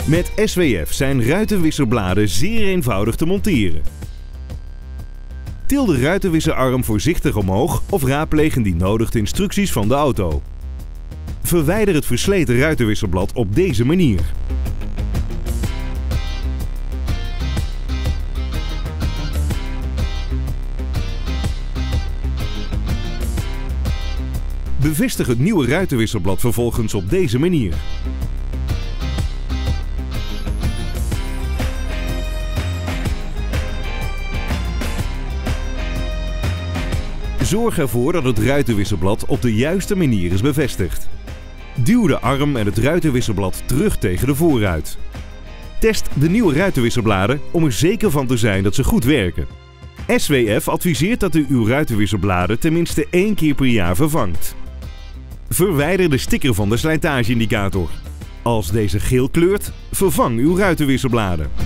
Met SWF zijn ruitenwisserbladen zeer eenvoudig te monteren. Til de ruitenwisserarm voorzichtig omhoog of raadpleeg indien nodig de instructies van de auto. Verwijder het versleten ruitenwisserblad op deze manier. Bevestig het nieuwe ruitenwisserblad vervolgens op deze manier. Zorg ervoor dat het ruitenwisserblad op de juiste manier is bevestigd. Duw de arm en het ruitenwisserblad terug tegen de voorruit. Test de nieuwe ruitenwisserbladen om er zeker van te zijn dat ze goed werken. SWF adviseert dat u uw ruitenwisserbladen tenminste 1 keer per jaar vervangt. Verwijder de sticker van de slijtageindicator. Als deze geel kleurt, vervang uw ruitenwisserbladen.